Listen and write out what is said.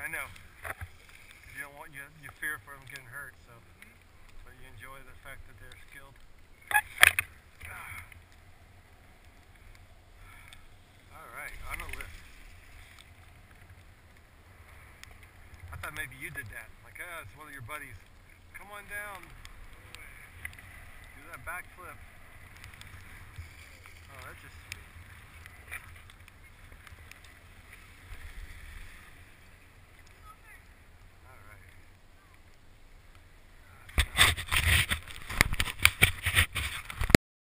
I know. You don't want you fear for them getting hurt, so but you enjoy the fact that they're skilled. All right, on a lift. I thought maybe you did that. Like, it's one of your buddies. Come on down. Do that backflip. Oh, that just